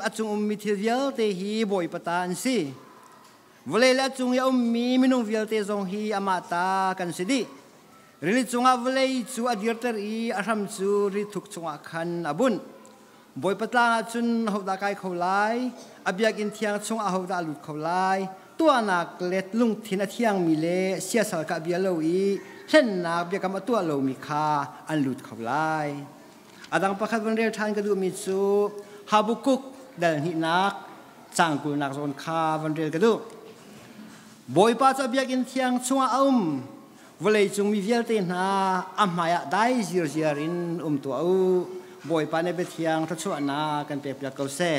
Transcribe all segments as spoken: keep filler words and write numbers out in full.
อจุงอุมมิทิเดียลเตฮีบอยปตานสิวเลละจุงยาอุมมีมินุงวิลเตซงฮีอามาตากันสิดีริลิจุงอาวเลจูอดีร์เตอรีอารัมจูริทุกจุงอาคันอบุนบอยปตานจุนหอบดากายเขาไลอบยากินเทียงจุงอาหอบดาลุดเขาไลตัวนักเล็ดลุงทินเทียงมีเลเสียสลกับเบียโลอีเช่นนักเบียกรรมตัวโลมิคาอันลุดเขาไลอาดังประคัดวันเรียนทานกระดูมิจูฮาบุกุกเดินหินักจังกูนักโซนคาวันเรียนกระดูบอยป้าจะเบียกินเทียงช่วงอุ้มวันเลยจงมีเวียลเตนาอัมมายะได้จีรจีรินอุ้มตัวอูบอยป้าในเบทียงทัศวนากันเปียกเปียกเกาเซ่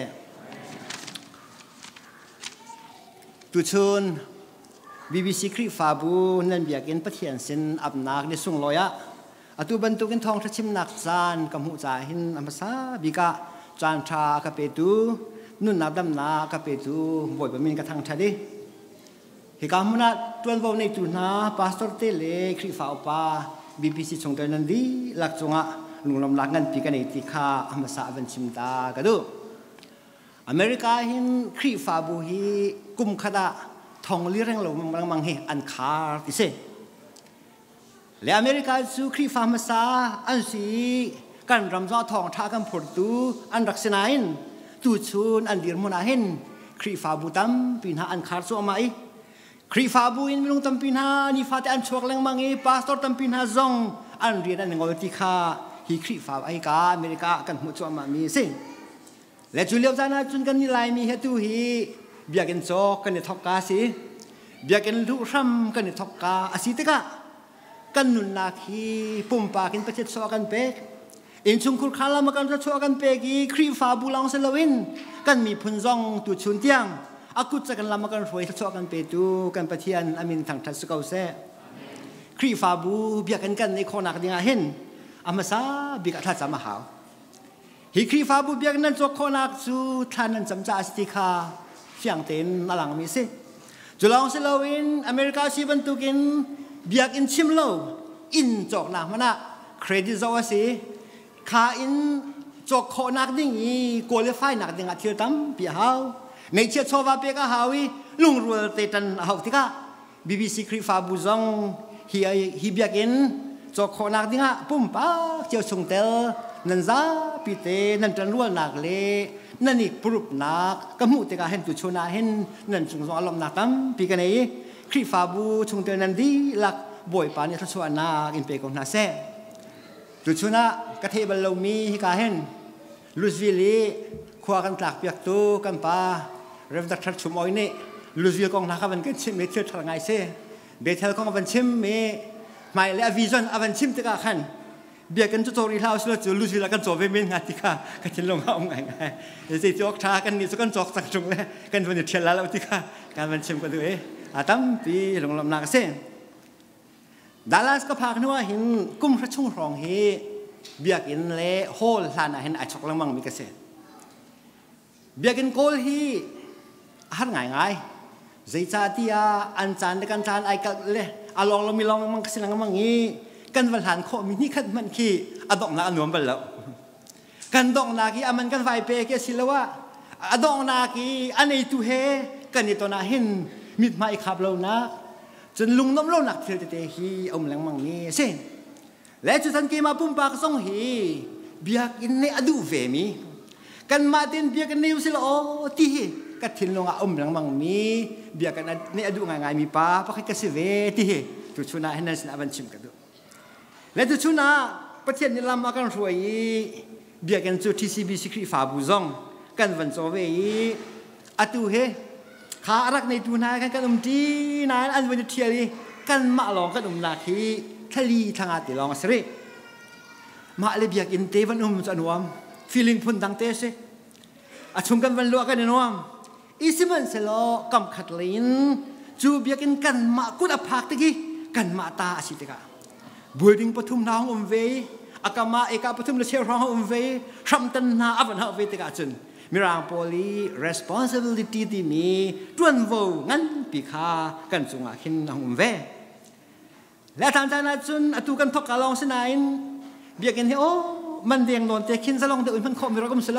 ตุชุนบีบีซีคริฟาบูนั่นเบียกินปะเทียนเซนอับนักในสุงลอยะอตุบรรทุกินทองทัชิมนักจานกำหูจ่าหินอัมพาบิกาจานชากะเปตูนุ่นนักดำนากะเปตูบอยบะมินกระทังชาดิเหตุการณ์มุนัดตัวนวันในตุนาพาสตอร์เตเลคริฟาอปาบีบีซีชงเตนันดีหลักจงะลุงลำลักกันปีกันในติคาอัมพาวันชิมตากระดูอเมริกาหินคริฟาบูฮีกุมขดาทองลีเร่งลงมังมังเฮอันคาร์ติเซและอเมริกาสู่คริฟามาซาอันสีกันรำซ้อทองท่ากันผลตูอันรักษณะหินตูชูนอันเดียร์มุนาหินคริฟาบูตัมปินหาอันคาร์สัวมาอีคริฟาบูอินมิลงตัมปินหานิฟาเตอันชวกแรงมังเอพาสตอร์ตัมปินหาซองอันเรียนอันงอติคาฮีคริฟาไอกาอเมริกากันมุจวมามีสิและจุเลียวจานาจุนกันนี่ลายมีเหตุฮีเบียกันโจกันในทอกกาสิเบียกันลุรัมกันในทอกกาอาศิตกะกันนุนนาคีปุ่มปากินประเทศโซกันเป็กอินชุงคุลคาลามากันจะโซกันเป็กีครีฟาบูลองเซลวินกันมีพุนซองตุชุนเตียงอากุจะกันลามากันรวยโซกันเป็ดูกันประเทียนอามินทางทัศกาเซครีฟาบูเบียกันกันในคนนักดิ่งเห็นอามาซาบิกทัศมาหาวฮิครีฟาบูเบียกันนั้นโจคนนักจูทานันจำจ่าสติคาเสียงเต้นมาหลังมีสิจุลองเซลวินอเมริกาชีบันตุกินเบียกอินชิมโลอินจอกหนักมันอะเครดิตเอาสิขาอินจอกโคนักดิ่งอีคุลิฟายนักดิ่งอาทิตย์ตั้มปีหาวในเชื้อชาวบ้านเปก้าหาวิลุงรัวเตตันหาวติกาบีบีซีคริฟาบูซองฮีฮีเบียกอินจอกโคนักดิ่งอะปุ่มป้าเจียวชงเตลนันซาปีเตนันจันรัวนักเล่นันอีกปรุบนักกะมุติกาเห็นตุชนาเห็นนันจงสองอารมณ์นักตั้มปีกันนี้คริฟาบูชงเตนันดีหลักบ่อยปานนี้ทัศวนาอินเปกองนาเซ่จุดชนะกระเทบลงมีฮิกาเห็นลุสวิลีขวากันตากเปียกตูกันปาเริ่มจากทัดชุมอ้อยนี่ลุสวิลกองนาคบันกันชิมเมเทอร์ทางไงเซ่เบเทลกองบันชิมเมหมายเลขวิจารณ์อบันชิมติกาขันเบียกันจุดโตรีเท้าสุดจุลุสวิลกันโจเวมินงาติกากันชิลงเอาไงไงเดี๋ยวสิจอกชากันนี่สุกันจอกสักจุงเลยกันวันนี้เทียนแล้วติกาการบันชิมกันด้วยอาตั้มปีลงลำนาเซ่ดาลัสก็พากันว่าเห็นกุ้มพระชุ่งรองเฮเบียกินเล่โฮลลานาเห็นไอช็อกลังมังมีเกษตรเบียกินโกลฮีอาหารง่ายง่ายใจจ่าที่อาอันจานในการจานไอกัเล่อาลองเรามีลองมังกษลังมังงี้กันวันหานโคมินี่ขัดมันขี้อดองนาอันนวมไปแล้วกันดองนาคีอามันกันไฟเปเกสิละว่าอดองนาคีอันไอตุเฮกันในตัวนาเห็นมิดไม้ขับเรานะจนลุงน้ำโลหนักเทียวเตะฮีอมแรงมังนี้เส้นและจุดทันกีมาปุ่มปากส่งฮีเบียกินในอดูเวมีกันมาตินเบียกันในอุสิลโอที่กัดทินลงอมแรงมังมีเบียกันในอดูง่ายๆมีป้าเพราะให้กสิเวที่จุดชุนาให้นั่นสินอบันชิมกันดูและจุดชุนาประเทศนี้ลำมากันรวยเบียกันจุดที่ซีบีสิครีฟาบูซองกันวันโซเวอดูเฮขารักในตูนากันกันอุ้มจีนายอันวันเทียรีกันมาลองกันอุ้มนาคีทะลีทางอาติลองสิริมาเลเบียกินเตวันอุ้มจันวมฟีลิ่งพุ่นดังเตสอาชงกันวันลวกกันนวมอีสิมันเสลอกำขัดลินจูเบียกินกันมากุดอภักตะกี้กันมาตาอาชิตกะบุยดิงปฐุมน้องอุ้มเวอากามาเอกาปฐุมเลเชอร์ร้องอุ้มเวชัมตันนาอับนาเวตกะจุนมิรางโพลี responsibility ที่มีจวนโวงั้นปีคากันสุงอาขินน้องเวและทางจานาจุนอตุกันทอกกะลองสนายเบียกันที่โอ้มันเดียงโดนเตะขินสลองเดือดมันคอมีรักมสละ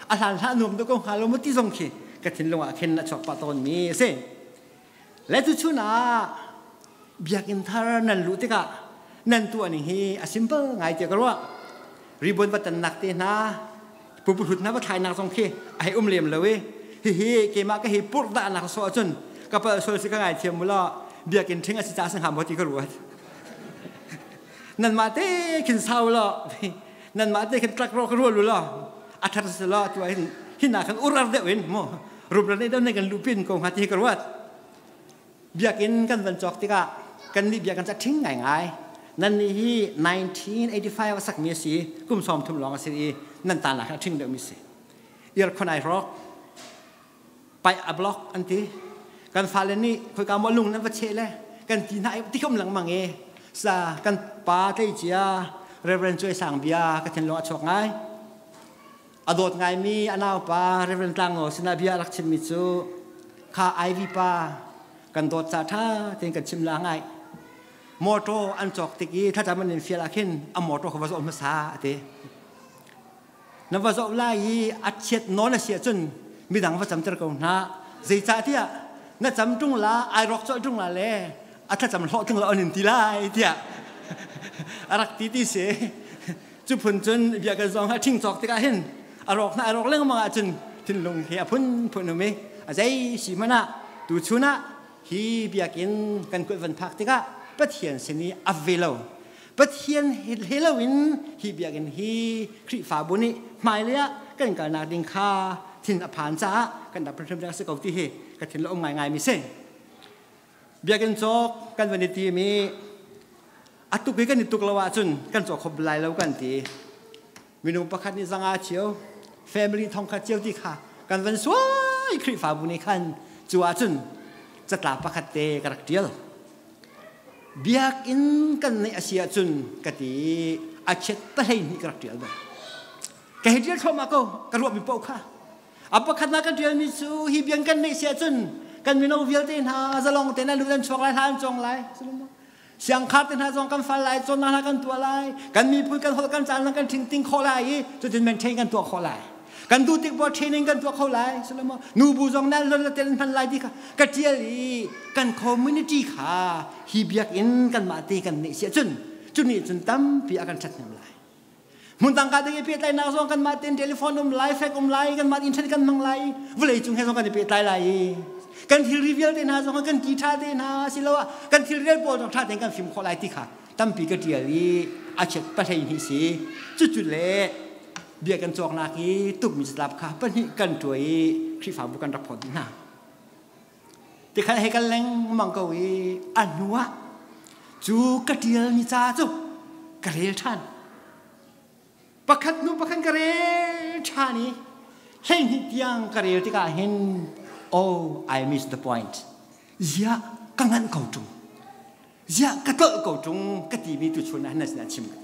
อาหารท่านุ่มตัวก็หาลมที่ทรงขีกระถิ่นลงอ่ะเข็นนัดชอบปะตอนมีเส้นและทุกชุน่ะเบียกินทาร์นั่นรู้ติกะนั่นตัวนี้ฮีอ่ะซิมเปิลไงเจ้าก็รู้ว่ารีบวนปัตตนักเตนะผู้ผู้หุ่นนับว่าไทยนักทรงขีไอ้อุ้มเลี้ยมเลยเฮ้เฮ้เกมาก็เฮ้ปุ๊บด่านักสวดจนก็เปิดโซลสิกะไงเทียมมุลละเบียกินทิ้งอาศิจาสังหารพอดีก็รู้นั่นมาเต้กินเศร้าละนั่นมาเต้กินตรักรอกรัวรู้ละอัฐสละตัวหินหินหนักกันอุระเดวินโมรูปนี้เดินในกันลูปินกงหัดที่กระวัดเบียกินกันบรรจบติกะกันนี่เบียกันจะทิ้งง่ายๆนั่นนี่ที่หนึ่งพันเก้าร้อยแปดสิบห้าว่าสักมีสีกุมสอมทุ่มลองสินั่นตาหนักทิ้งเดิมมีสีอีกคนไหนรอกไปอับล็อกอันที่กันฟาเลนี่คุยกันว่าลุงนั้นว่าเชลเลยกันที่ไหนที่เขาหลังมังเอซากันป้าเทียเรเวนช่วยสั่งเบียกันเห็นลงอัดชกง่ายอดดไงมีอันเอาป้าเรเวนตังโอสินาเบียรักชิมิจูข้าไอวีป้ากันโดดซาท่าเต็งกันชิมลางไงมอโตอันจอกติกี้ถ้าจะมันเห็นเฟียลาขินอ่ะมอโตเขาว่าจะอมซาเตนับว่าจะไล่อัดเช็ดนอนเสียจนมีดังว่าจำเจอกันนะใจจ่าที่อ่ะนั่นจำจุงละไอร็อกจอยจุงละเลยอ่ะถ้าจำหล่อจุงละอันนินทีไล่ที่อ่ะรักตีตีเสจุพุนจนเบียกันซองให้ทิ้งจอกติกาเห็นอารอกนะอารอกเรื่องมังอาจนทิ้งลงเฮียพุ่นพุ่นไม่อาใจสีมันอ่ะดูชุนะฮีเบียกินกันกุวันพักติกาปัทเฮียนเสนีอเวโลปัทเฮียนเฮโลวินฮีเบียกินฮีคริฟาบุนีหมายเลยอ่ะกันการนาดิงคาทิ้งอภานจ้ากันดับประชุมจากสกอที่เฮกันทิ้งละอมง่ายๆมีเส้นเบียกันจอกกันวันนี้ทีมีอัตุกิกันนิตุกลาวาจุนกันจอกขบลายแล้วกันทีมีนุ่มประคันนิสังอาเชียวแฟมิลี่ทองคาเจียวที่ค่ะกันวันสวยคริฟาบุนีขันจัวจุนจะตลาประคัตเตกระเดียวเบียกินกันในอาเซียจุนกติอาเช็ดไปให้นี่กระเดียวเลยแกเดียวเข้ามาก็กระรวบมีเป้าค่ะอัปคันนักเดียวมีสูฮิเบียงกันในอาเซียจุนกันมีโนเวลเตนฮาจะลองเตนะลูกนั้นชกไล่ทานจงไล่เสียงขาดเตนฮาจงกันฟันไล่จนนากันตัวไล่กันมีพูดกันหัวกันจานกันทิ้งทิ้งคอไล่จนถึงแมนเทนกันตัวคอไล่กันดูติ๊กบอลเทรนนิ่งกันตัวเขาไล่สลามนูบูจงนั้นเราเต้นพันไล่ดีค่ะกันเจียรีกันคอมมูนิตี้ค่ะฮิเบียกอินกันมาตีกันนี่เสียจนจุดนี้จนตั้มปีอากันชัดน้ำไล่มุนตังการที่เพียรไล่นักส่งกันมาเต้นเทเลโฟนอมไล่แฟกอมไล่กันมาอินเทอร์เน็ตกันมังไล่เวลาจุงให้ส่งกันเพียรไล่ไล่กันที่รีวิวเต้นหาส่งกันกีตาร์เต้นหาสิละว่ากันที่เรียนบอลจงท่าเต้นกันฟิล์มเขาไล่ดีค่ะตั้มปีกันเจียรีอาเช็ดประเทศนี้สิจุดจุดเล่เบียกันจอกนาคีตุกมิสลาบค่ะปนิกันตัวคริฟาบุกันรับผลนะแต่ใครให้กันแรงมังกวีอันนัวจูกระเดียลมิจ้าจูกระเรียลชันประคัดนุประคันกระเรียลชันนี่เห็นหิตยังกระเรียลที่กาเห็น oh I miss the point เสียกังงันเก่าจงเสียกระเตาะเก่าจงกระตีมีตุชนนั่นสินะชิม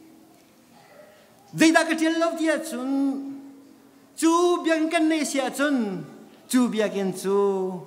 ใจดักเจลล์ที่จุนจูเบียงกันในเสียจุนจูเบียกันจู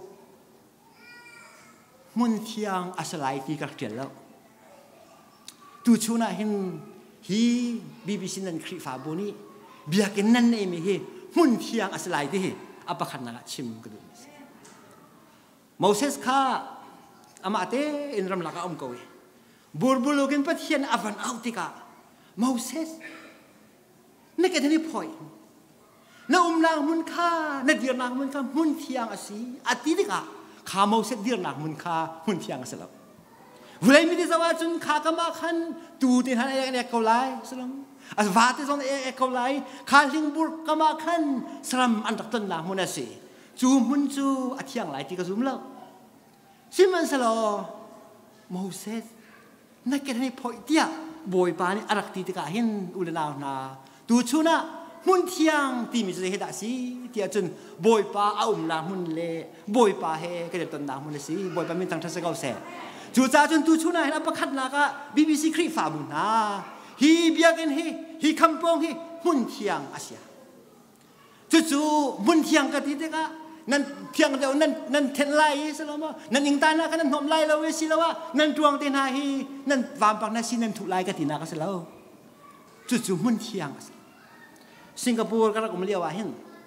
มุนที่ยังอาศัยที่กักเจลล์ตูชูน่าเห็นฮีบีบีซีนันคริฟาบุนีเบียกันนั่นเองมีฮีมุนที่ยังอาศัยที่อัปคันนักชิมกระดูกโมเสสข้าอามาเตอินรัมลักอมกวีบูร์บุลูกินพัดเฮียนอวันเอาติกาโมเสสนั่นแค่ที่พอยนั่นอุ้มนางมุนค่านั่นเดียร์นางมุนค่ามุนเทียงอาศีอาทิตย์กะข้ามาเสดเดียร์นางมุนค่ามุนเทียงอาศัยแล้วเวลามีที่สวรรค์จนข้ากำมาขันตูตินหันเอกเอกเขาไล่สลัมอาวัติส่งเอกเอกเขาไล่ข้าลิงบุรกำมาขันสลัมอันตักตันนางมุนอาศีจูมุนจูอาทิตย์ไล่ที่กระซุ่มแล้วซิมันสลอโมเสสนั่นแค่ที่พอยเดียบอยปานี่อารักตีติกาเห็นอุลนาหนาตูชูน่ะมุนเทียงที่มีจะเห็นได้สิที่อาจารย์บอยปาเอาอุ้มนามุนเล่บอยปาเฮก็จะต้นนามุนเลยสิบอยปามีตั้งทัศน์เก้าแสนจู่จ้าจนตูชูน่ะเห็นอัปคัดนักะบีบีซีคริฟาบุนาฮีเบียกันฮีฮีคำปองฮีมุนเทียงอาเซียจู่ๆมุนเทียงกันที่เด็กะนั่นเทียงเดียวนั่นนั่นเทนไลสลามะนั่นยิงตานะกันนั่นหอมไลเราเวสิละวะนั่นดวงเตนาฮีนั่นวามปักนาซีนั่นถูกไลกันที่นักสลาวจู่ๆมุนเทียงสิงคโปร์ก็รักมันเลี้ยวเห็น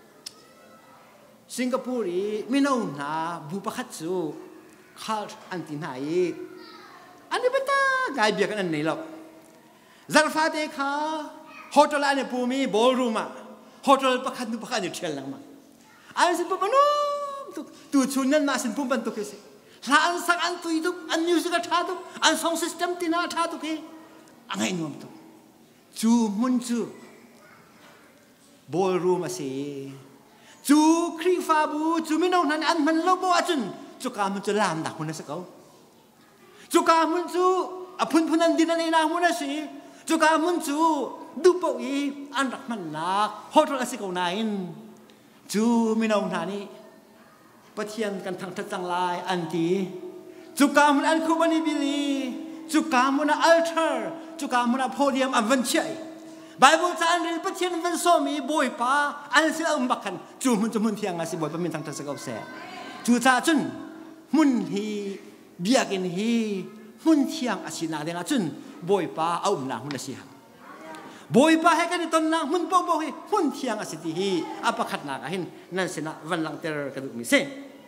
สิงคโปร์อีไม่น้องนาบุปผาจูข้าอันที่ไหนอันนี้เป็นตาไงเบียกันอันไหนหรอกซาลฟาเดค่ะโฮเทลอันนี้ปูมีบอลรูมอะโฮเทลประคันดูประคันอยู่เชียงลังมาอันนี้สิปุ๊บปนุ่มตุตุชุนนั่นมาสิปุ๊บปันตุกสิหลานสักอันตุยตุกอันมิวสิกท่าตุกอันซองซิสเต็มที่น่าท่าตุกเองอันไหนนุ่มตุกจูมุนจูบอลรูมมาสิจูครีฟาบูจูไม่น้องนั้นอันมันโลโบอาจุนจูการมันจะลามดักมันนะสักเอาจูการมันจูอพุนพุนันดินในนามันนะสิจูการมันจูดูปอีอันรักมันนักโฮทรสิกเอาไหนจูไม่น้องนั้นนี่ปะเทียนกันทางทัศน์ลายอันที่จูการมันอันคูบันิบิลีจูการมันอัลเทอร์จูการมันโพเดียมอันวันเชัยไบเบิลจะอันเรียนปะเทียนวันโซมีบอยป้าอันเสียอุ้มบักกันจูมันจะมุนเทียงอาศิบอยป้ามีทางทัศน์เอาเสียจูจ่าจุนมุนฮีเบียกินฮีมุนเทียงอาศินาเดงจุนบอยป้าเอาอุ้มนางมุนอาศิฮะบอยป้าให้กันตอนนางมุนโปโบฮีมุนเทียงอาศิติฮีอาปะขัดนากะหินนั่นเสนาวันหลังเตอร์กระดูกมิเซ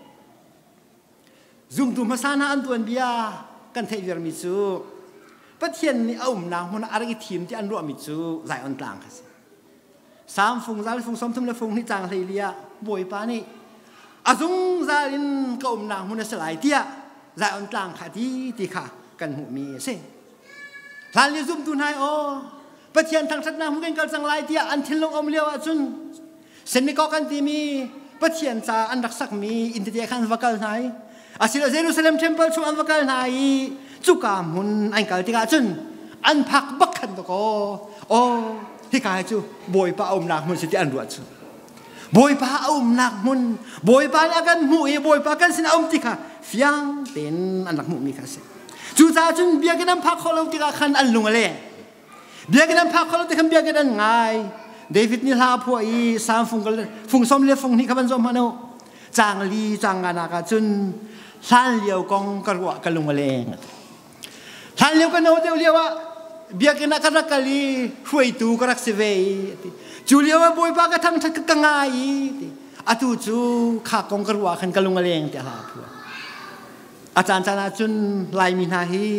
ซุ่มตุมาสานาอันตัวเบียกันเทวิร์มิซูปะเทียนนี่เอาอุ้มนางมุนอะไรกิทีมที่อันรัวมิซูหลายอันต่างกันสามฟงซาลฟงสมทุมและฟงนี่จางเลยเลียบอยป้านี่อาซุงซาลินก็อุ้มนางมุนสลายเตียหลายอันต่างค่ะที่ที่ค่ะกันหูมีเซ่ทานเลี้ยซุ่มตุนให้โอปะเทียนทางทัศน์นางมุนกันกันสังลายเตียอันเทนลงอมเลียวจุนเซนมิก็กันที่มีปะเทียนจาอันรักสักมีอินเดียขันวักกันไหนอาศิลเยรูซาเล็มเทมเพิลช่วงอันวักกันไหนจุกามุนอันเก่าที่กันจุนอันพักบักขันตะโกโอ้ที่กายจูบอยป้าอุ้มนางมุนสิที่อันรัวจูบอยป้าอุ้มนักมุนบอยป้าอากันมุยบอยป้ากันสินอุ้มติค่ะฟียงเป็นอันนักมุมีค่ะสิจูจ่าจุนเบียกันน้ำพักเขาเราติค่ะขันอันลุงอะไรเบียกันน้ำพักเขาเราติค่ะเบียกันอันง่ายเดวิดนี่ลาพวกอีสามฟงกันฟงสมเลี้ยฟงนี่ขับมันสมมาโนจางลีจางกันนะคะจุนท่านเลี้ยวกองกระวะกันลุงอะไรท่านเลี้ยวกันโน้ตเลี้ยวว่าเบียกันนักรักกันลีช่วยตูกรักเสวยจูเลียวว่าบอยป้าก็ทั้งทั้งกังไงอาตูจูขากองกระวะขันกันลุงอะไรเตียหาพวกอาจารย์จานาจุนลายมินาฮี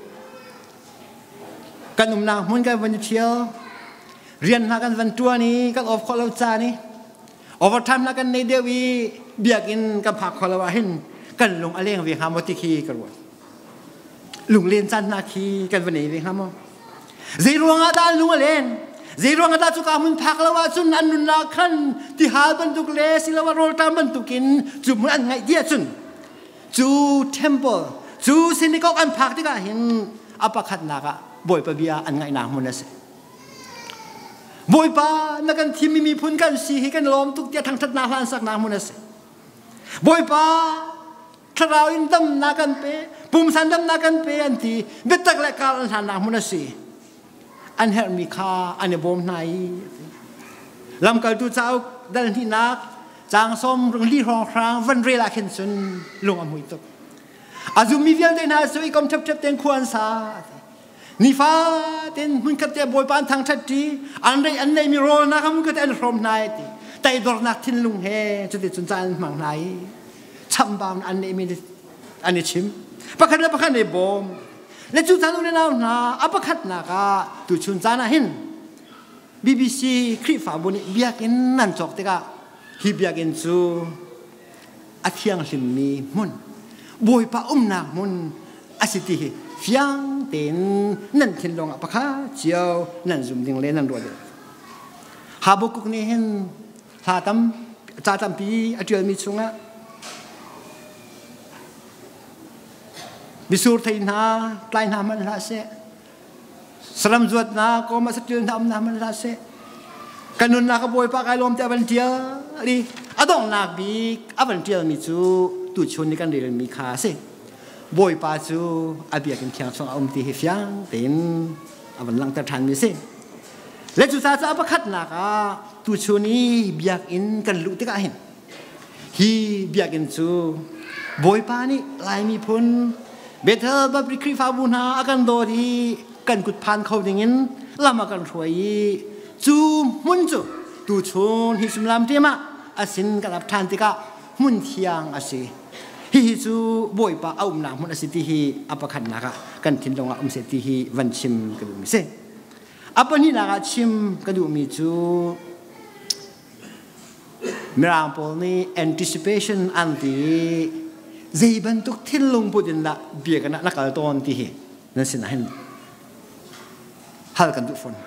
กันนุ่มนางมุนกันวันเที่ยวเรียนมากันวันตัวนี้กันออฟคอลเลจานี่ออฟทำมากันในเดวีเบียกินกับผักคอลเลวาหินกันลงอะไรของเวียงฮามอติคีกันวะลุงเรียนจันนาคีกันวันนี้เวียงฮามอซีรวงอาดาลุงเรียนซีรวงอาดาจุกามุนผักละว่าจุนอันนุนนาคันที่หาบรรทุกเลสิละว่าโรตามบรรทุกินจุมุนอันไงเดียจุนจูเทมเพิลจูสินิกอันผักที่ก็เห็นอัปขัดนักะบอยปะเบียอันไงนางมุนเสบอยป้านักการที่มีมีพุนกันสีให้กันล้อมทุกเดียทางทัศนาลานสักนางมุนเสบอยป้าคราวอินดำนักการเปปุ่มสันดำนักการเปอันที่เบ็ดตักเล็กการอันทานนางมุนเสอันเฮร์มิคาอันเนบอมไนลำการดูเจ้าดันที่นักจางส้มเรื่องลีรองครางวันเรลาเข็นซุนลงอมุยตุกอาจุมีเวียนเดินหาสุยกอมทับทับเต็งควรสานิฟ้าเต็นมึงกัดเตะบอยปานทางทัดจีอันใดอันใดมีโรนะครับมึงกัดอันพรมนายตีแต่ดอกนักทิ้งลุงเฮจุดที่สนใจมังไหนช้ำบางอันนี้มีอันนี้ชิมประคันและประคันในบอมและจุดสานุนเอาหน้าอัปคัดนักะตุชุนจานะเห็นบีบีซีคลิปฝาบนเบียกินนั่นจอกเตกะฮิเบียกินซูอาเทียงสิมีมุนบอยป้าอุ้มนักมุนอาศิติฟียงเต็นนั่นทิ้งลงอัปคัดเจียวนั่นซุ่มดิ่งเล่นนั่นรัวเดียวหาบุกุกนี่เห็นหาตั้มจ่าตั้มปีอาเจียวมีชุงะบิสูร์ไทยนาไกลนามันลาเสสลัมจวดนาก็มาสักเดือนทำนามันลาเสกันนุนนาขบวยปากไอลมแต่บันเทียรีอดองนาบีอบันเทียมีจูตุชนในกันเรียนมีคาเสบวยปาจูอาเบียกันเทียงสองอมตีเฮียงเต็นอบันลังตะทันมีเสและจุดสาจะอัปคัดนักะตุชนี้เบียกินกันลุติกาเห็นฮีเบียกินจูบวยปานี่ลายมีพ้นเบเทอร์บับริครีฟาบุนาอากันโดดีกันกุดพันเขาอย่างนี้ลำอากันช่วยจูมุนจูตูชุนฮิสุมลามเทียมะอาศินกันอับทานติกะมุนเทียงอาศิฮิจูบอยปะเอาอุมนามุนอาศิติฮิอัปขันนักะกันทินลงอุมเสติฮิวันชิมกระดูมิเซอัปนี้นักชิมกระดูมิจูมิรามพอลนี่ anticipation อันที่ใจบรรทุกทินลงพูดินละเบียกันนักการตอนที่นั่นสินะเห็นฮัลกันทุกคน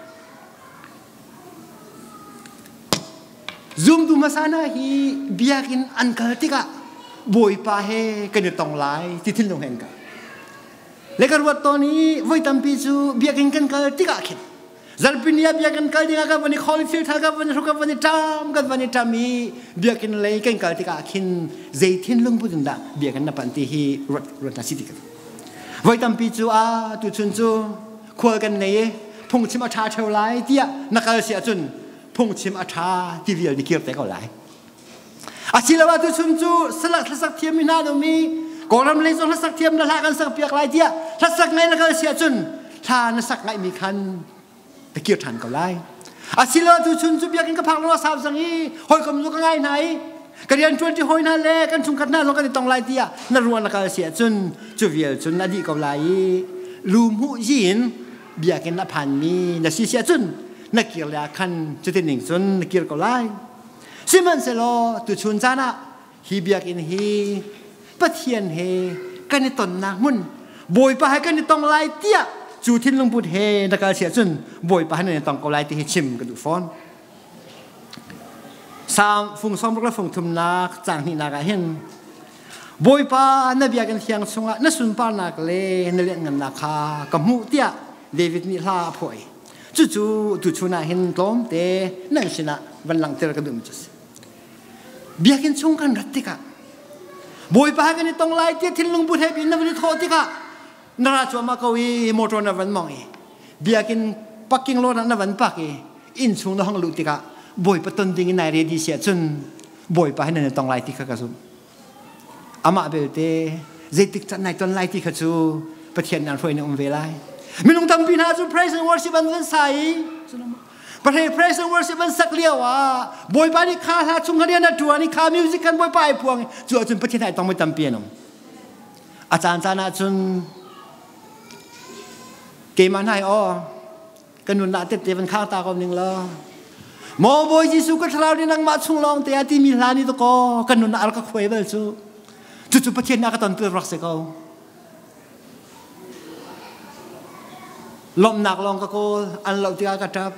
ซูมดูมาสานะฮีเบียกินอันกันติกะบอยปาเฮกันอยู่ตรงไลที่ทินลงเห็นกันเล็กวัดตอนนี้ไว้ทำพิจูเบียกินกันกันติกะขิดจัลปินีเบียกันกันติกะกับวันนี้คอลิฟิลท์กับวันนี้รุกับวันนี้ทำกับวันนี้ทำมีเบียกินเลยกันกันติกะขินใจทินลงพูดินละเบียกันนับปันที่ฮีรถรถนาซิติกันไว้ทำพิจูอาตุชุนจูขวกันเนี่ยพงชิมอาชาเท่าไรเดียนักการเสียจนพงชิมอาชาที่เรียลนี่เกี่ยวแต่ก็หลายอาชีพว่าตุชุนจูสลักสักเทียมมีนาโนมีก่อนทำเลยส่งสักเทียมนั่นละกันสักเปียกไรเดียสักไงนักการเสียจนทานสักไงมีคันแต่เกี่ยวทันก็หลายอาชีพว่าตุชุนจูเปียกินกระพังแล้วสามสังอีหอยกำลังก็ง่ายไหนกันเรียนชวนที่หอยนั่นแหละกันชุมกันหน้าลงกันติดตรงไรเดียนั่นรวนนักการเสียจนจูเวียจนอดีก็หลายลูมหูยินเบียกินนับพันมีนักเสียจนนักเกี่ยวกับคันจุดที่หนึ่งจนนักเกี่ยวกับไรซิมันเสลอตุชุนจานะฮีเบียกินฮีปะเทียนเฮกันในตนนักมุนบอยปะให้กันในตองไลเตียจูทินลงบุตรเฮนักเสียจนบอยปะให้ในตองกไลที่เฮชิมกันดูฟอนสามฟุงซ้อมรักฟุงทุมนักจางนี่นักเห็นบอยปะนับเบียกันเทียงสงะนัสุนปานักเลนเลี้ยงเงินนักขากับมูเตียเดวิดมิลาพอยจู่ๆตุชุนาเห็นกลมเตนั่งชนะวันหลังเตะกระดุมจุดเบียกินชงกันรัตติกะบอยปะกันในตรงไลที่ทิ้งลงบุตรเฮบินนับวันโทติกะนาราชวมาเกวีมอเตอร์นับวันมองเอเบียกินปักกิ่งโลนับวันปักเออินชงในห้องลุติกะบอยปะต้นดิ่งในเรดีเสียจนบอยปะให้ในตรงไลที่ข้ากระสุนอามาเบลเตเจติกจัดในตรงไลที่ข้าจูประเทศนั้นรวยในองค์เวลัยมิลงทำพินาจู praise and worship อันเป็นใสประเทศ praise and worship มันสักเลี้ยวอ่ะบอยปานี่ข้าถ้าชุงเขาเรียนนัดตัวนี่ข้ามิวสิกกันบอยปาไอ้พวงจู่จนประเทศไทยต้องไม่ทำเปียโนอาจารย์จานาจนเกมันให้อ๋อกันนุนละเต็มเต็มข้างตาคนหนึ่งแล้วมอบอยยิสุก็ทราวนี่นั่งมาชุงลองแต่อาทิมีลานี่ตัวก็กันนุนละอะไรก็คุยไปจู่จู่ประเทศนักตอนเตือนรักเสกเอาลมหนักลองก็โกอันเราที่อากาศทับ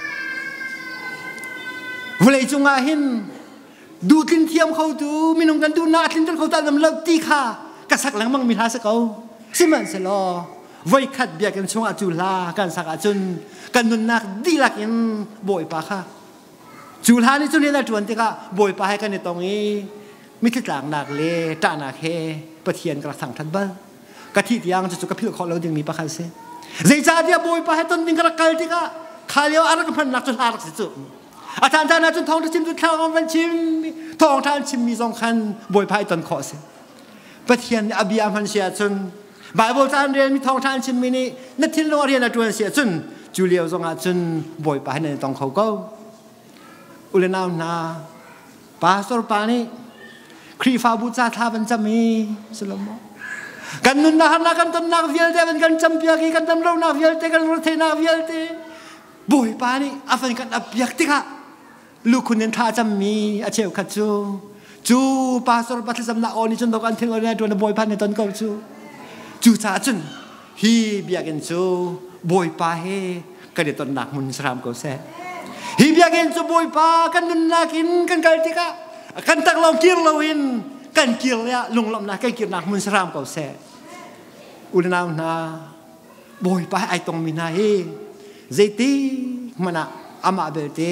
เวลาจงอาหินดูทินเทียมเขาดูมีนงกันดูนาทินจนเขาตาดำเลิกตีข้ากระสักหลังมั่งมีท้าสักเอาสิมันเสลอไว้ขัดเบียกันชงอาจุลากันสักอาจุนกันนุนนักดีลักยันบ่อยปะค่ะจุลานี่จุนี่นะจวนที่ข้าบ่อยปะให้กันในตรงนี้มิตรต่างนักเล่จ่านักเฮประเทียนกระสังทัดบ้างกะทิยังจะจุกกระพิ้วเขาเราดึงมีปะคันเซ่ใจจ่าเดียบอยปะให้ต้นดิ่งกระกัลที่ข้าขาเลี้ยวอะไรกันพันนักจนอารักสิจุอาจารย์จานาจนทองชิมจนข้าวมันชิมทองทานชิมมีสองคันบอยพายตอนขอเสียประเทียนอภิอามันเสียจนบ่ายโบราณเรียนมีทองทานชิมมีนี่นักทินโรงเรียนตัวเสียจนจูเลียวทรงอาจนบอยพายในตองเขาก็อุเลนาวนาปาสโตปานี่ครีฟาบูชาทาบันจะมีสลมกันนุนนาฮันนากันต้นนาวิลเตเป็นกันจำเปียกีกันตำเรานาวิลเตกันรถเทนาวิลเตบอยปานี่อาฟันกันอภิยักติกะลูกคุณนันท่าจำมีอาเชลขัดจูจูปาสรปัตสำนักอนิจนตกันถึงอะไรตัวนั้นบอยปาในตอนเก่าจูจูจ่าจุนฮีเบียกันจูบอยปาเฮกันเดตอนหนักมุนสรามเก่าแซ่ฮีเบียกันจูบอยปากันนุนนากินกันกันติกะกันตักเราเกี่ยวเราอินกันเกี่ยวเนี่ยลุงลำนากันเกี่ยวหนักมุนสรามเก่าแซ่อุณนานาบอยปาไอตรงมีนาเฮเจติmana ama belte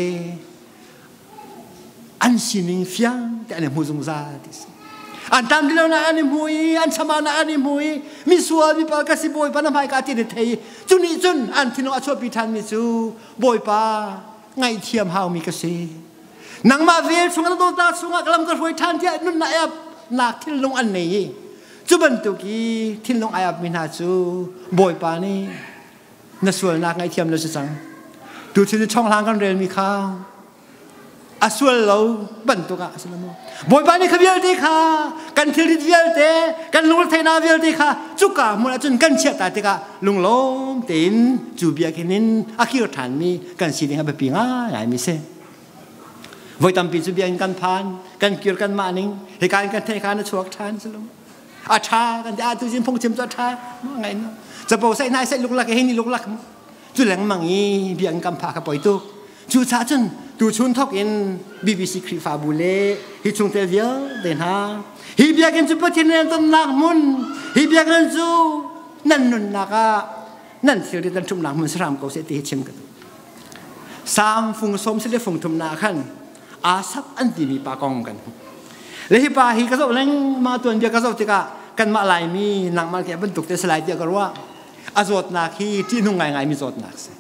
an sining fiang te ane muzung za tis an tam dilo na ane mui an sama na ane mui mi suwa mi pa kasi boy pa na mai ka ti de thei chuni chun an thino acho pi than mi chu boy pa ngai thiam hau mi kasi nang ma vel sunga do ta sunga kalam ka roi than ti nun na ap na thil long an nei chu ban tu ki thil long ayap mi na chu boy pa ni na sual na ngai thiam lo chu changดูที่ช่องทางกันเรียนมีข้าวอาส่วนเราบันตุกะสลามบ่อยปานี่ขวิลเตค่ะกันทิลิตวิลเตกันลุงเทนาวิลเตค่ะจุกะมุลจุนกันเชียตาเตกะลุงล้มเต็นจูเบียกินินอาคิรฐานมีกันสิลิงแบบปีง่ายมิเซบ่อยตามปีจูเบียกันพานกันกิรกันมานิงเหตุการณ์กันเทคานชวกทานสลามอาชากันอาตุจินพงจิมตัวทาไงเนาะจะบอกใส่นายใส่ลูกหลักเฮนี่ลูกหลักจุแหลงมังงี้เบียงกำพากับปอยตุจูชาจนดูชุนทอกอินบีบีซีครีฟาบูเล่ฮิชุงเตเวียเดนฮาฮิเบียกันจูปะเทนเนตันนักมุนฮิเบียกันจูนั่นนุนนักะนั่นเสียดิตันชุมนักมุนสรามเขาเสติฮิชิมกันสามฟุงสมเสด็จฟุงทุมนาขันอาซับอันที่มีปากองกันเลยฮิปาฮิกระสอบเล้งมาตัวเดียวกระสอบติกะกันมาลายมีหนังมาแก่บรรทุกเตสลายเดียวกันว่าอาจดนักฮีที่นุ่งไงไงมีจดนักเส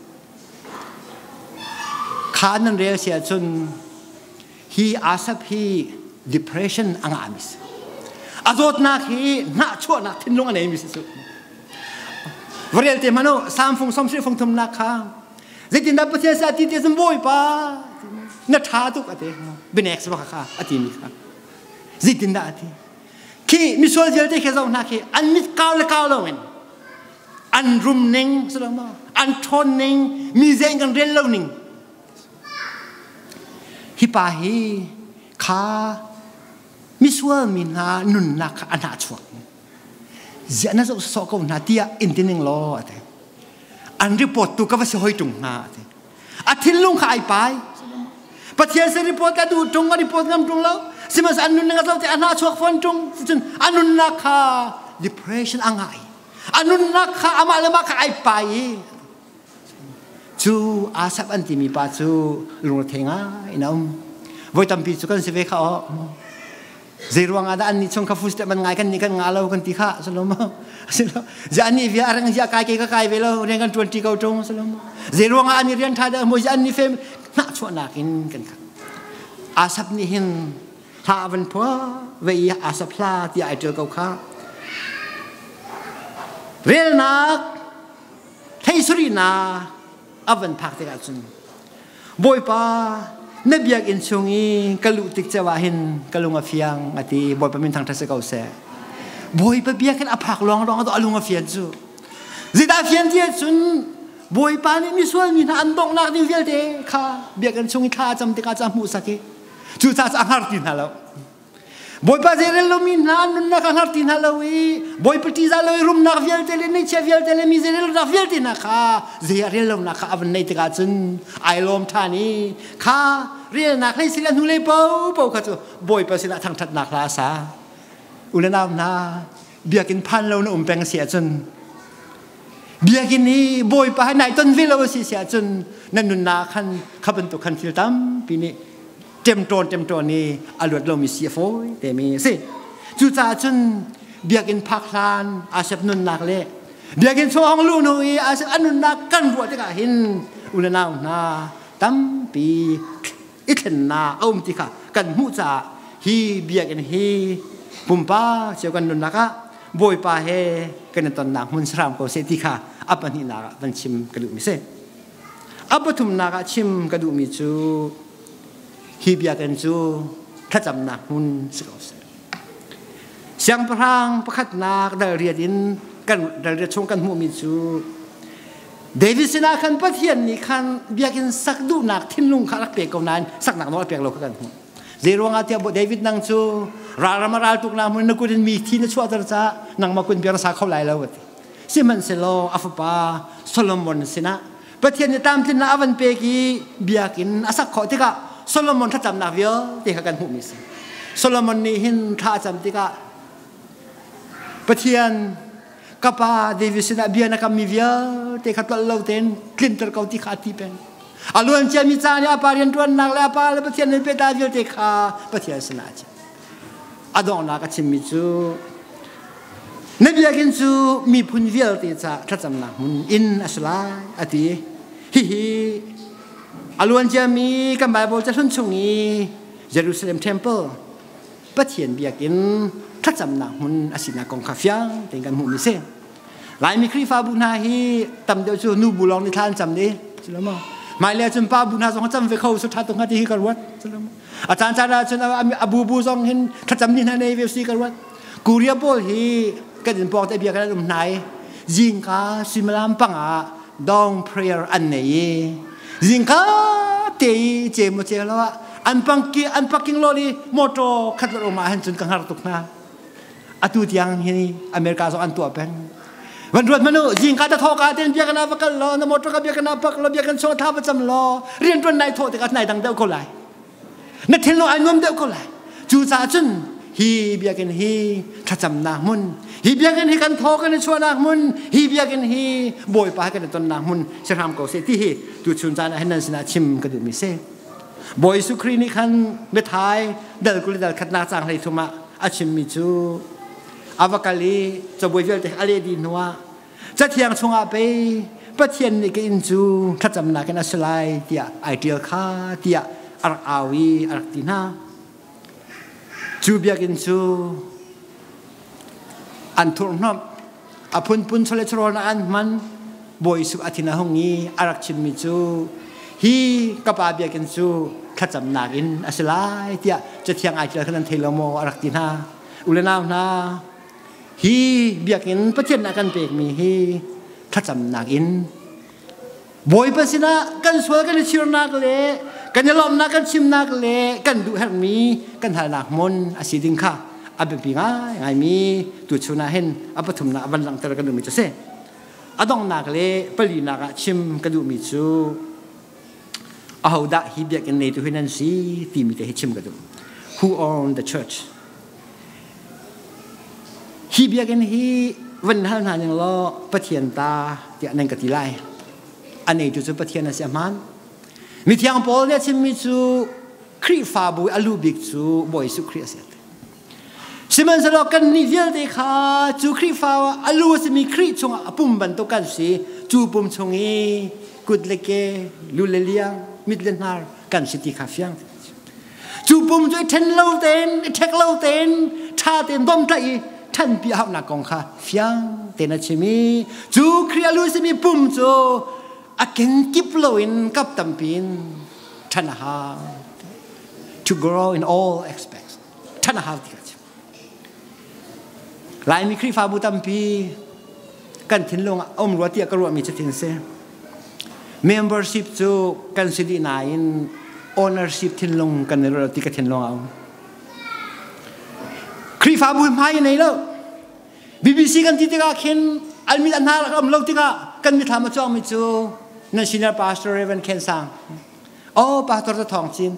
ขานันเรียกเสียจนฮีอาซับฮี depression อ่างอามิสอาจดนักฮีน่าชั่วนักที่นุ่งอะไรมิสสุดวันเรียนเตมันโนสามฟงสมศรีฟงทุมนักข้าจะติดนับประเทศอาทิตย์สมบูรณ์ป่ะนัทธาตุกอาทิตย์เป็นเอกสบักข้าอาทิตย์นี้ข้าจิตินดาทีขี้มิสวลเจลเตะแค่สองนักขี้อันมิดก้าวเลยก้าวเลยเว้นอันรุมนิ่งสุดละมั้งอันทนนิ่งมีเจงกันเรียนเล่านิ่งฮิปาฮีข้ามิสวลมินาหนุนนักอันหาชวกเจ้าน่าจะสอบกับนาทีอินทินิงล้อแต่อันรีพอร์ตตัวก็ว่าจะหอยตรงนาแต่อาทิตย์ลุงขายไปประเทศเสรีพอร์ตก็ดูตรงก็รีพอร์ตกันตรงแล้วสิมันอันนู้นนะครับแต่อันน่าชวกฟันตรงจนอันนู้นนักข้า depression อ่างไงอันนู้นนักข้าอามาเลมาขายไปจูอาซับอันที่มีปัจจุลุงเทงไอ้น้องวัยตั้มปีจุกันเสวเขาเจรวงadaอันนี้ชงข้าฟุสแต่มันง่ายกันนี่กันงาเรากันที่ข้าสลมสลมจะอันนี้วิอารังจะกายเกยกายเวลาเรียนกันทวนที่เขาตรงสลมเจรวงอันนี้เรียนท่าเดิมจะอันนี้เฟมน่าชวนนักกินกันค่ะอาซับนี่เห็นหาวันพัวเวียอาสพลาที่ไอเจอเขาข้าเรียนนักให้สุรินาอวันพักที่กันจนบ่อยป้าเนบียกินชงอีกลุติกเจวาหินกลุงอาฟิยังอติบ่อยป้ามินทางทัศน์เก่าเสบ่อยป้าเบียกันอภักลองลองตัวอลุงอาฟิยันจูจิตอาฟิยันที่จุนบ่อยป้านี่มีส่วนมีอันตรงนักดิวเวลเดข้าเบียกันชงอีข้าจำติกาจำมูสักจูจ่าจะหาตินฮัลโหลบ่อยป้าเจริญลมินานนักหาตินฮัลโหลอีบ่อยปฏิจารเลยรุมนักเวลเตเลนิเชเวลเตเลมิเจริญนักเวลตินักข้าเจริญลมนักข้าวันในติกาจุนไอลมท่านี้ข้าเรียนนักให้สิลันหุเลเป้าเป้าข้าจูบ่อยป้าสิละทางทัดนักลาสาอุลนามนาเบียกินพันเราหนุ่มแปลงเสียจนเบียกินนี้บ่อยป้าให้นายต้นวิลเราเสียจนนั่นนุนนาขันขับเป็นตัวขันฟิลตัมปีนี้เต็มโจนเต็มโจนนี่อรวดเรามีเสียโฟยแต่มีสิจู่จ้าจนเบียกินพักลานอาเซบนุนนักเล่เบียกินช่วงลูนุยอาเซบอนุนนักกันบัวที่กะหินอุลนาวนาตั้มปีอิขนาเอามติค่ะกันหูจ่าฮีเบียกินฮีปุ่มป้าเจ้ากันนุนนักะบ่อยป้าเฮกันตอนนักมุนสรามก็เสติค่ะอัปปนินักวันชิมกระดูกมิเซอัปปทุมนักชิมกระดูกมิจูฮีเบียกันจูถ้าจำนักมุนสกอเซเสียงพรางประคัดนักได้เรียดินกันได้เรียชงกันหูมิจูเดวิสนาคันปะเทียนนี่คันเบียกินสักดูนักทิ้งลุงขักเปียกกนั้นสักนักน้อยเปียกเรากันหูเจรวงอาเทียบเดวิดนังจูรารามาราตุกนามุนนักกุนมีที่นชัวตระจ้านังมากุนเบียร์สาเข้าไหลแล้ววะซิมันเซโลอัฟปาโซโลมอนสินะปะเทียนนี่ตามที่นาอวันเปกีเบียกินอาศักขอที่กะโซโลมอนถ้าจำนักเยอะที่เขากันหูมิสโซโลมอนนี่หินถ้าจำที่กะปะเทียนกับป้าเดวิสนาเบียนักมีเยอะที่เขาตลอดเต็นคลินเตอร์เขาที่ขาดที่เป็นอารมณ์เชื่อมิจฉาเนี่ยปารีนตัวนนักแล้วปาแล้วปะเทียนนี่เป็นตาเยอะที่ขาปะเทียนสนาจิอดองนักชิมิจูนบีกินจูมีพุนเวลที่จะถ้าจำนักมุนอินอัสลาอติฮิฮิอารมณ์เชื่อมีกันไบเบิลจะทุ่นชงนี้เยรูซาเล็มเทมเพิลปะเทียนเบียกินถ้าจำนักมุนอาศินากองคาฟิยังเป็นกันมุนมิเซหลายมีครีฟาบุนาฮีตำเดียวจูนูบุลองในทานจำดีใช่ไหมหมายเลขจนป้าบุญนาสองจำไปเข้าสุดท้ายตรงที่กันวัดอาจารย์จาราจนอบูบูซองเห็นถ้าจำนี่นะในเว็บซีกันวัดกูเรียบฮีก็จะบอกแต่เบียกันตรงไหนยิงก้าซิมลามปังอาดองเพรียร์อันนี้ยิงก้าเตยเจมเจแล้วว่าอันปังกีอันปักกิ้งโลดีมอเตอร์ขัดรถมาเห็นจนกังหักตุกนาอตุที่ยังเห็นอเมริกาสองอันตัวเป็นวันรุ่งมันยิงก้าจะทอกาเต้นเบียกันนับกันล้อนมอเตอร์กับเบียกันนับปักล้อเบียกันโซ่ท่าประจำล้อเรียนจนนายโทษแต่กันนายดังเดียวก็ไหลนักเทนโลอันงมเดียวก็ไหลจูจ่าจนฮีเบียกันฮีถ้าจำนามุนฮีเบียกันฮีกันทอกันในชัวนามุนฮีเบียกันฮีบอยปากันในต้นนามุนจะทำก่อเสียที่ฮีดูชุนจานะให้นันสนาชิมกระดูมิเซ่บอยสุครีนี่คันเบทายเดลกุลิดลขัดนาจางให้ทุมาอาชิมมิจูอาวกาลีจะบอยเวลแต่อะไรดีนัวจะเทียงชงอาไปประเทียนนี่ก็อินจูถ้าจำนากันอัศไลเตียไอเดียค่าเตียอารักอาวีอารักตีน่าจูเบียกินจูอันทุนนับอพุนพุนชเลชโรนอันมันบอยสุอาทินาหงนี้อารักชิมมิจูฮีกับอาเบียกินจูขัดจำนากินอาศัยเดียจะเทียงไอเจอขนาดเทลโมอารักตินาอุเลนานาฮีเบียกินประเทศนักกันเปกมีฮีขัดจำนากินบอยเป็นสินะกันสวยกันชิรนักเล่กันยลอมนักกันชิมนักเล่กันดูแห่งมีกันหาหนักมนอาศิดิงค่ะอาเบปีง่ายไงมีตุชนาเห็นอาปฐุมนาบันลังตระกันดูมิจูเซ่อาดองนักเล่ปลีนักชิมกันดูมิจูอาหูดะฮิเบียกันในตัวนั้นสิที่มีแต่ชิมกันดู Who own the church ฮิเบียกันฮีวันนั้นหาอย่างล้อประเทียนตาเดียนังกติไลอันนี้จุดประเทียนนั่นเสียมันมีที่อังโปเนี่ยชิมมิจูครีฟาบุอลูบิกจูบอยสุครีเสียสิมันสลอกกันนี่เดียวเด็กค่ะจูครีฟาอลูสิมีครีชงปุ่มบันตุกันสิจูปุ่มชงอีกุดเล็กลูเลเลียมิดเลนาร์กันสิติคาฟิยังจูปุ่มจูเทนเลวเตนเทคเลวเตนชาเตนดอมใจท่านพี่หับนักกองค่ะฟิยังเตนชิมีจูครีอลูสิมีปุ่มจูอาเกนกิปโลอินกับตัมปินท่านหา to grow in all aspects ท่านหาที่หลายมีครีฟาบุตัมปีกันทิ้งลงอมรัวเตียกรัวมีจะทิ้งเสีย membership จูกันสิดีนายน์ ownership ทิ้งลงกันในรัวตีกันทิ้งลงเอาครีฟาบุไม่ในแล้ว บี บี ซี กันที่ติกาเข็นอันมีอันหาเราเราติกากันมีทำมาจ้องมีจูนั่น senior pastor Reverend Ken Sang โอ้ pastor จะทองจิน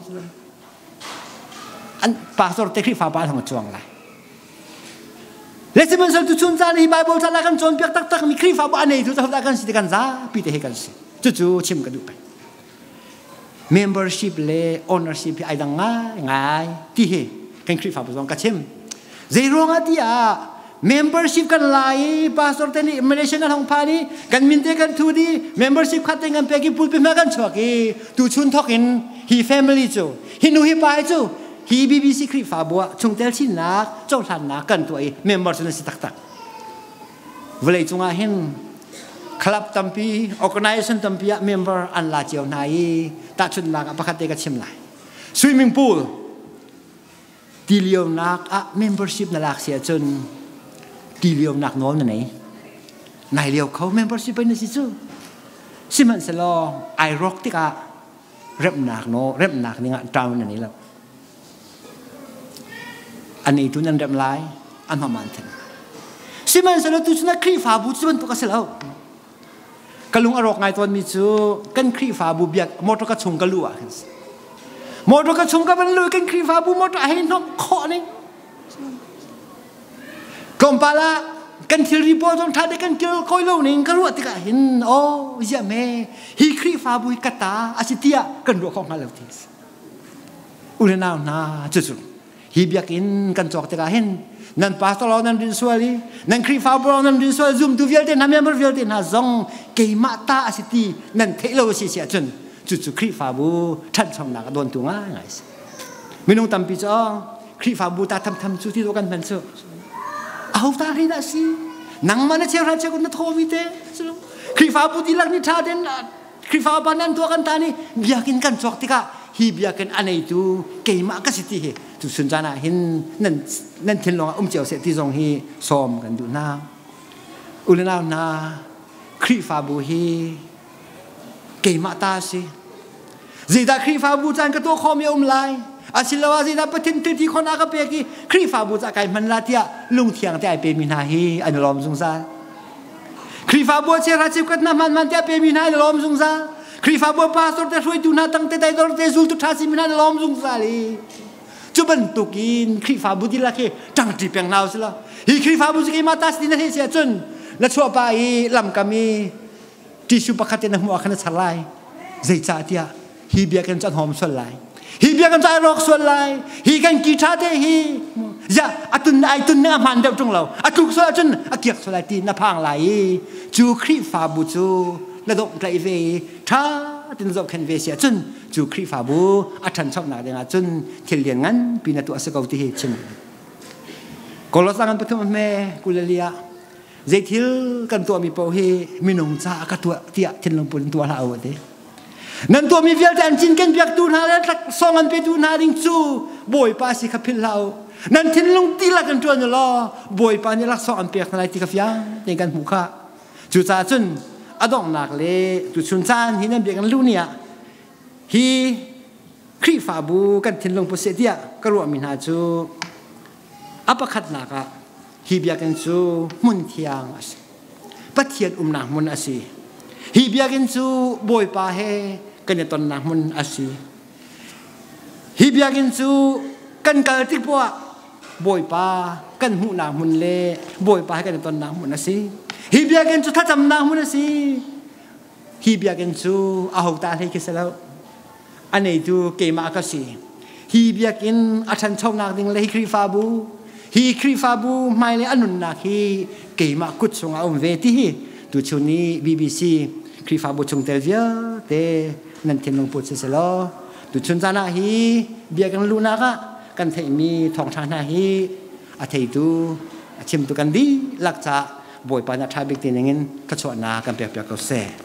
อัน pastor เตครีฟาบ้านของจ้องไรเลสมันสรุปชุนจานี่ไบเบิลท่านละกันจนเปียกตักตักมีครีฟาบ้านนี่ทุกท่านละกันสิเดกันซาปีเตะกันสิจู่ๆชิมกันดูไป membership เล่ ownership ไอ้ดังง่ายง่ายที่เฮกันครีฟาบ้านกันชิม zero งาที่อ่ะ membership กันไล่ pastor เตนี่มาเลเซียกันทองพานี่กันมินเตกันทูดี membership ขัดเต็งกันเปียกิพูดไปมากันชัวกี้ตุชุนทอกอิน he family จู่ he นู he ไปจู่ฮีบีบีซีครีฟาบัวชงเตลชินนักเจ้าทันนักกันตัวเองเมมเบอร์ชนสิตักตักเวลาจงอาเห็นคลับตัมปีออร์แกไนเซชันตัมปีเมมเบอร์อันลาเจียวนายตาชุนนักประคัตเตกันเชื่อมไหลสวิมมิ่งพูลดีเลียวนักอะเมมเบอร์ชิพนั่นหลักเสียจนดีเลียวนักโน้นนั่นไหนนายเลียวเขาเมมเบอร์ชิพไปนั่นสิจูสิมันสลอไอร็อกติกะเริ่มนักโน้เริ่มนักนี่งะตามนั่นนี่แล้วอันนี้ทุนนั้นเริ่มไล่อันมามันทันสิมันสลตุชนะครีฟาบุตรมันตุกเสลาวกลุงอรอกไงตัวมีจูกันครีฟาบุเบียกมอตกระชงกลัวมอตกระชงกันลุยกันครีฟาบุมอตให้น้องขอนี่กลมปลากันทิริบอจงท่าได้กันเจอคอยเล่าหนึ่งกลัวติกะเห็นโอ้ยะแม่ฮีครีฟาบุยกตาอาชิติยากันรัวของฮาเลวทิสอุเรนาวนาจุดฮีเบียกินกันจอกติกาเห็นนั่นพาสตอร์นั่นดินสวลีนั่นครีฟาบรอนั่นดินสวลีซุ่มดูเวลเดนน้ำยาบรเวลเดนฮะซงเกยมาตาอาศิตีนั่นเทโลสิเสียจนจุดจุดครีฟาบูท่านชมนักโดนตัวง่ายไงสิไม่ต้องทำปีจ้าครีฟาบูตาทำทำจุดที่ตัวกันเป็นเสือเอาตาที่นั่นสินังมันเชื่อราชกุนโทวิเตครีฟาบูที่หลังนิทาเดนคคริฟาปานันตัวกันตานี่เบียกินกันจอกติกะฮีเบียกันอันไหนตูเกยมาก็สิที่ตุสุนจานะเห็นนั่นนั่นทิ้งลงอุ้มเจียวเสร็จที่ทรงฮีซ้อมกันดูน้าอุลนานาคริฟาบูฮีเกยมาตาสิจีดาคริฟาบูจันก็ตัวคอมีอุ้มลายอาศิลวาจีดาปะทินตุที่คนอากาเปกีคริฟาบูจะไกมันลาเตียลุงเทียงแต่ไอเปมินาฮีอันลอมสงสารคริฟาบัวเชราชิกัดน้ำมันมันจะเป็นมินาลอมซุงซาคริฟาบัวพาสตัวจะช่วยดูนาตั้งแต่ใดดอร์เตซูตุทัศมินาลอมซุงซาลีจุบันตุกินคริฟาบุติละเคจังจีเปียงนาวสิละฮีคริฟาบุสกีมาตัสดินเฮเสียจนและชั่วไปลำกามีที่ชุบขัดในหัวขนาดสลายใจจ่าเดียฮีเบียกันจันหอมส่วนลายฮีเบียกันใจรอกส่วนลายฮีกันกีชาเดฮีอย่าอัตุนไอตุนเนื้อมันเดียวจงเราอัตุกส่วนจนอักเกียกส่วนลายตีนพังไหลจูคริฟาบูจูและดอกไกลเวท้าตินจบแคนเวเสียจนจูคริฟาบูอัฐันชอบหนาเดงจนเขียนเลียนงั้นปีนัตัวสกาวที่เช่นกอลสังกันปฐมแม่กุลเลียเจทิลกันตัวมีโปเฮมีนงจ้ากันตัวเตียทินลงปุ่นตัวเราเดนั่นตัวมีเวียลแดนจินกันเบียกตูนาและสองอันไปตูนาดิงจูบ่อยป้าสิขับพิลเรานั่นทินลงตีละกันตัวนี่ล้อบ่อยป้านี่ลักสองอันเปียกอะไรที่กับยังในกันหูข้าจุดจ้าจนอดองนักเล่จุดชุนจานที่นั่นเบียกันลู่เนี่ยฮีครีฟาบูกันทินลงปุเสเดียกรัวมินาจูอัปขัดนักะฮีเบียกันจูมุนเทียงปัทเทียนอุ้มนักมุนอาศีฮีเบียกันจูบ่อยป้าเฮกันเนี่ยตอนนักมุนอาศีฮีเบียกันจูกันเกิดที่พวกบ่อยป้ากันหูนักมุนเล่บ่อยป้ากันเนี่ยตอนนักมุนอาศีฮีเบียกันจูถ้าจำนางมุนสิฮีเบียกันจูอาหูตาให้กิสแล้วอันนี้ดูเกมาก็สิฮีเบียกันอาชันชอบนักดิ่งเลยครีฟาบูฮีครีฟาบูไม่เลยอันนุนนักฮีเกมากุดส่งเอาเวทีดูช่วงนี้บีบีซีครีฟาบูชงเตลเวียเตนันเทนลงปุตเสลดูช่วงจานาฮีเบียกันลูนักกันเทมีทองชานาฮีอาเทดูชิมตุกันดีลักษะบ่อยปานาทาบิกตีนอย่างงี้ก็ชวนนากันเปียกๆก็เซ่